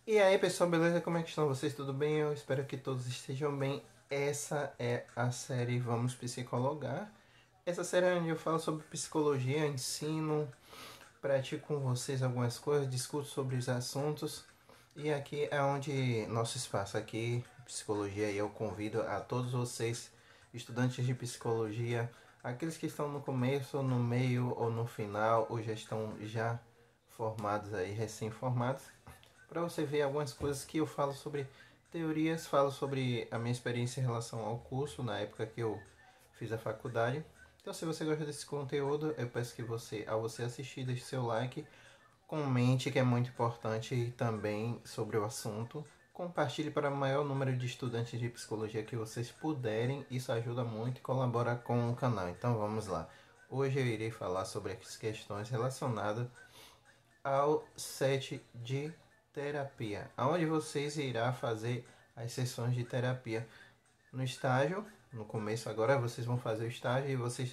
E aí pessoal, beleza? Como é que estão vocês? Tudo bem? Eu espero que todos estejam bem. Essa é a série Vamos Psicologar. Essa série é onde eu falo sobre psicologia, ensino, pratico com vocês algumas coisas, discuto sobre os assuntos. E aqui é onde nosso espaço aqui, psicologia, e eu convido a todos vocês, estudantes de psicologia, aqueles que estão no começo, no meio ou no final, ou já estão já formados aí, recém-formados, para você ver algumas coisas que eu falo sobre teorias, falo sobre a minha experiência em relação ao curso na época que eu fiz a faculdade. Então, se você gosta desse conteúdo, eu peço que você, ao você assistir, deixe seu like, comente, que é muito importante também sobre o assunto. Compartilhe para o maior número de estudantes de psicologia que vocês puderem. Isso ajuda muito e colabora com o canal. Então vamos lá. Hoje eu irei falar sobre as questões relacionadas ao set de terapia, onde vocês irá fazer as sessões de terapia no estágio. No começo agora vocês vão fazer o estágio e vocês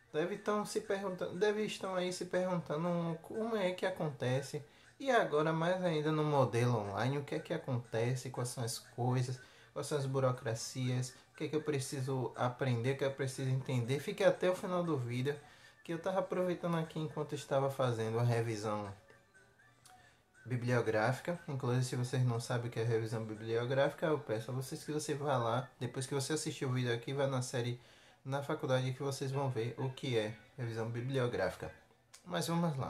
devem estão aí se perguntando como é que acontece. E agora mais ainda no modelo online, o que é que acontece, quais são as coisas, quais são as burocracias, o que é que eu preciso aprender, o que eu preciso entender. Fique até o final do vídeo, que eu estava aproveitando aqui enquanto estava fazendo a revisão bibliográfica. Inclusive, se vocês não sabem o que é revisão bibliográfica, eu peço a vocês que você vá lá, depois que você assistir o vídeo aqui, vai na série na faculdade que vocês vão ver o que é revisão bibliográfica. Mas vamos lá.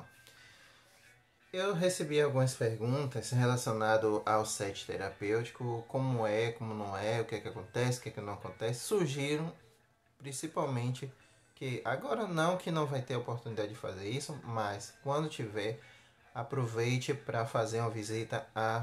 Eu recebi algumas perguntas relacionadas ao set terapêutico, como é, como não é, o que é que acontece, o que é que não acontece. Surgiram principalmente que agora não que não vai ter oportunidade de fazer isso, mas quando tiver, aproveite para fazer uma visita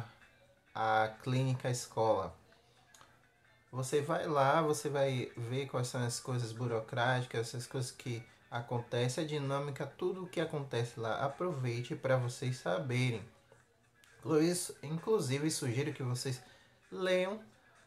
à clínica escola. Você vai lá, você vai ver quais são as coisas burocráticas, essas coisas que acontecem, a dinâmica, tudo o que acontece lá. Aproveite para vocês saberem. Inclusive, sugiro que vocês leiam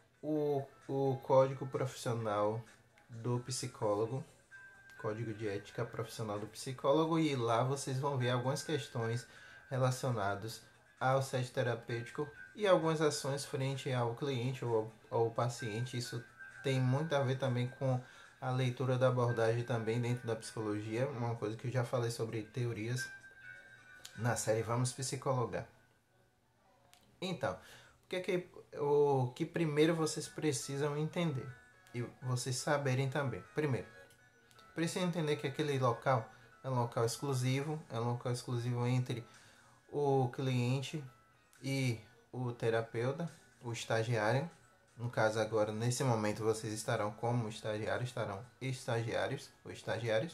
o código profissional do psicólogo, código de ética profissional do psicólogo, e lá vocês vão ver algumas questões relacionadas ao set terapêutico e algumas ações frente ao cliente ou ao paciente. Isso tem muito a ver também com a leitura da abordagem também dentro da psicologia, uma coisa que eu já falei sobre teorias na série Vamos Psicologar. Então, o que primeiro vocês precisam entender e vocês saberem também. Primeiro, precisa entender que aquele local é um local exclusivo, entre o cliente e o terapeuta, o estagiário. No caso agora, nesse momento, vocês estarão como estagiários, estarão estagiários ou estagiários.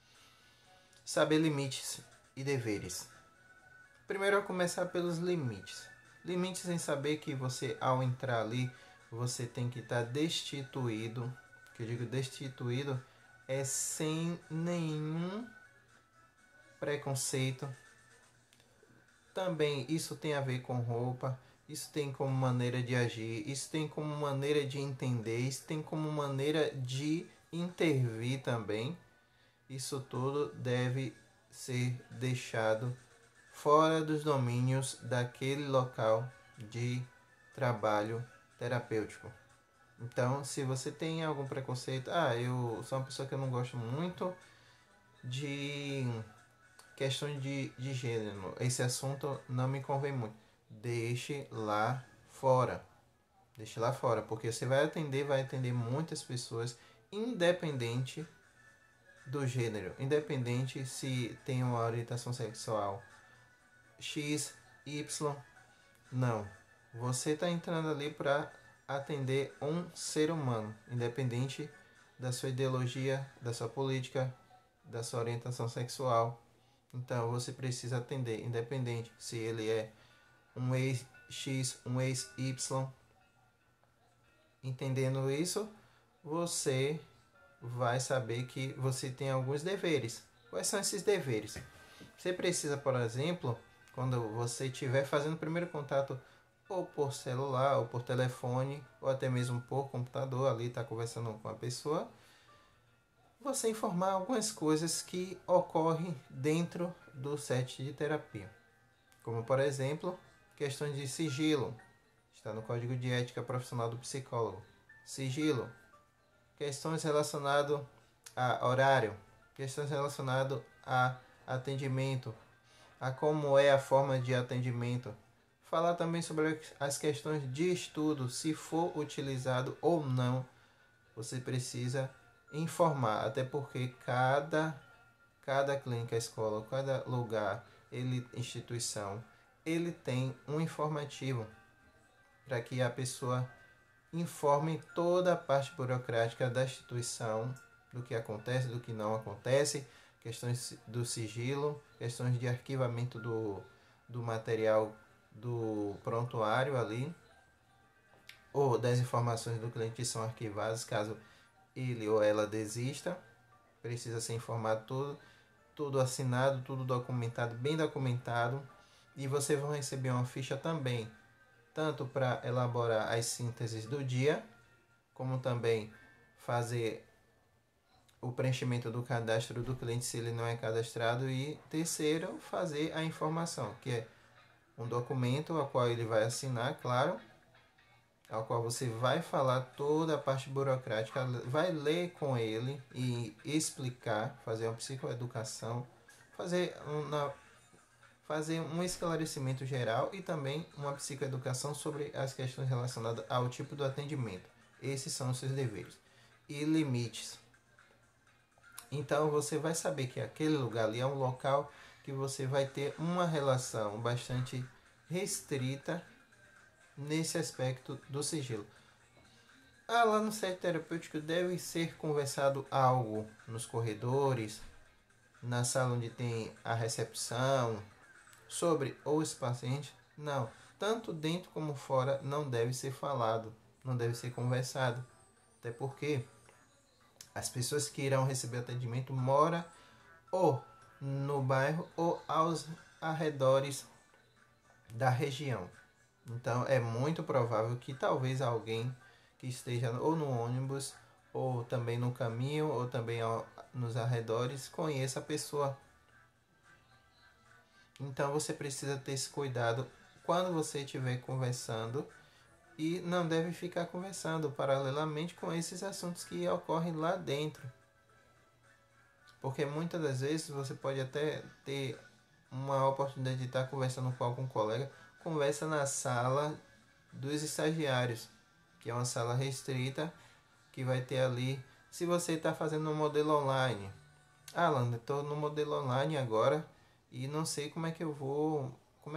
Saber limites e deveres. Primeiro, eu começar pelos limites. Limites em saber que você, ao entrar ali, você tem que estar destituído. Que eu digo destituído é sem nenhum preconceito. Também isso tem a ver com roupa, isso tem como maneira de agir, isso tem como maneira de entender, isso tem como maneira de intervir também. Isso tudo deve ser deixado fora dos domínios daquele local de trabalho terapêutico. Então, se você tem algum preconceito, eu sou uma pessoa que eu não gosto muito de questões de gênero, esse assunto não me convém muito. Deixe lá fora. Deixe lá fora, porque você vai atender muitas pessoas, independente do gênero, independente se tem uma orientação sexual X, Y, não. Você está entrando ali para atender um ser humano, independente da sua ideologia, da sua política, da sua orientação sexual. Então você precisa atender, independente se ele é um ex X, um ex Y. Entendendo isso, você vai saber que você tem alguns deveres. Quais são esses deveres? Você precisa, por exemplo, quando você estiver fazendo o primeiro contato ou por celular, ou por telefone, ou até mesmo por computador, ali está conversando com a pessoa, você informar algumas coisas que ocorrem dentro do set de terapia. Como, por exemplo, questões de sigilo, está no Código de Ética Profissional do Psicólogo. Sigilo, questões relacionadas a horário, questões relacionadas a atendimento, a como é a forma de atendimento. Falar também sobre as questões de estudo, se for utilizado ou não, você precisa informar, até porque cada clínica, escola, cada lugar, instituição, ele tem um informativo para que a pessoa informe toda a parte burocrática da instituição, do que acontece, do que não acontece, questões do sigilo, questões de arquivamento do material do prontuário ali, ou das informações do cliente que são arquivadas, caso ele ou ela desista, precisa ser informado tudo assinado, tudo documentado, bem documentado, e vocês vão receber uma ficha também, tanto para elaborar as sínteses do dia, como também fazer o preenchimento do cadastro do cliente se ele não é cadastrado, e terceiro, fazer a informação, que é um documento ao qual ele vai assinar, claro, ao qual você vai falar toda a parte burocrática, vai ler com ele e explicar, fazer uma psicoeducação, fazer um esclarecimento geral e também uma psicoeducação sobre as questões relacionadas ao tipo do atendimento. Esses são os seus deveres. E limites. Então você vai saber que aquele lugar ali é um local que você vai ter uma relação bastante restrita nesse aspecto do sigilo. Lá no set terapêutico deve ser conversado algo nos corredores, na sala onde tem a recepção, sobre os pacientes? Não. Tanto dentro como fora não deve ser falado, não deve ser conversado. Até porque as pessoas que irão receber atendimento moram ou no bairro ou aos arredores da região. Então é muito provável que talvez alguém que esteja ou no ônibus, ou também no caminho, ou também nos arredores, conheça a pessoa. Então você precisa ter esse cuidado quando você estiver conversando, e não deve ficar conversando paralelamente com esses assuntos que ocorrem lá dentro. Porque muitas das vezes você pode até ter uma oportunidade de estar conversando com algum colega, conversa na sala dos estagiários, que é uma sala restrita, que vai ter ali, se você está fazendo um modelo online. Alan, eu estou no modelo online agora e não sei como é que eu vou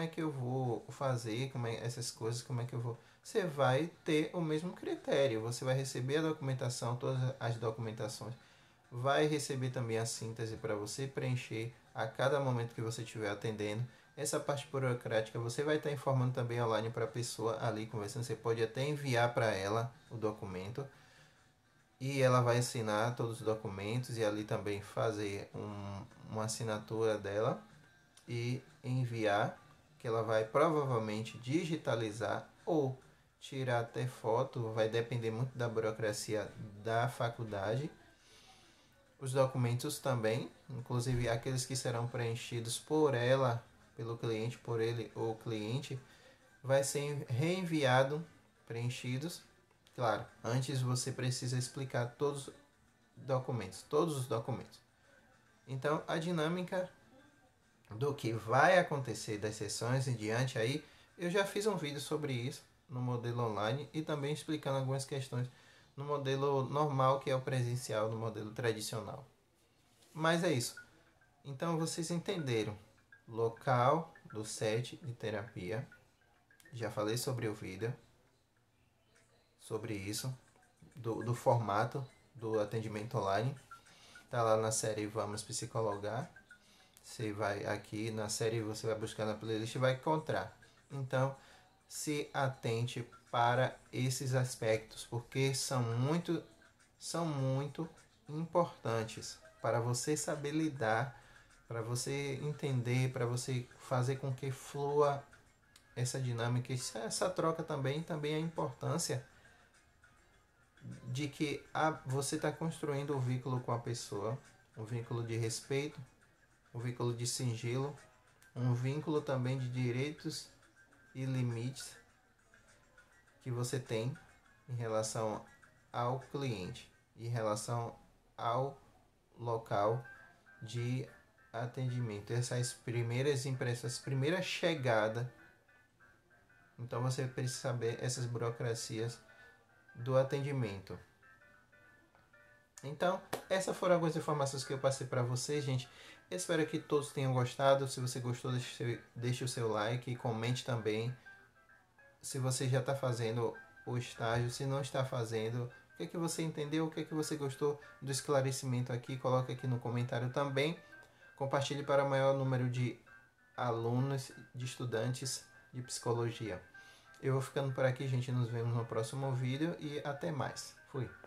fazer, essas coisas, como é que eu vou. Você vai ter o mesmo critério, você vai receber a documentação, todas as documentações, vai receber também a síntese para você preencher a cada momento que você estiver atendendo. Essa parte burocrática você vai estar informando também online para a pessoa ali conversando. Você pode até enviar para ela o documento e ela vai assinar todos os documentos e ali também fazer uma assinatura dela e enviar, que ela vai provavelmente digitalizar ou tirar até foto, vai depender muito da burocracia da faculdade. Os documentos também, inclusive aqueles que serão preenchidos por ela, pelo cliente, por ele ou cliente, vai ser reenviado, preenchidos. Claro, antes você precisa explicar todos os documentos. Então, a dinâmica do que vai acontecer das sessões em diante aí, eu já fiz um vídeo sobre isso no modelo online e também explicando algumas questões no modelo normal, que é o presencial, no modelo tradicional. Mas é isso. Então vocês entenderam. Local do set de terapia. Já falei sobre o vídeo. Sobre isso. Do formato do atendimento online. Tá lá na série Vamos Psicologar. Você vai aqui na série, você vai buscar na playlist e vai encontrar. Então, se atente para esses aspectos, porque são muito importantes para você saber lidar, para você entender, para você fazer com que flua essa dinâmica, essa troca também a importância de que você está construindo um vínculo com a pessoa, um vínculo de respeito, um vínculo de sigilo, um vínculo também de direitos e limites que você tem em relação ao cliente, em relação ao local de atendimento, essas primeiras impressões, primeira chegada. Então você precisa saber essas burocracias do atendimento. Então, essas foram algumas informações que eu passei para vocês, gente. Espero que todos tenham gostado. Se você gostou, deixe o seu like e comente também se você já está fazendo o estágio, se não está fazendo, o que é que você entendeu, o que é que você gostou do esclarecimento aqui, coloque aqui no comentário também. Compartilhe para o maior número de alunos, de estudantes de psicologia. Eu vou ficando por aqui, gente. Nos vemos no próximo vídeo e até mais. Fui!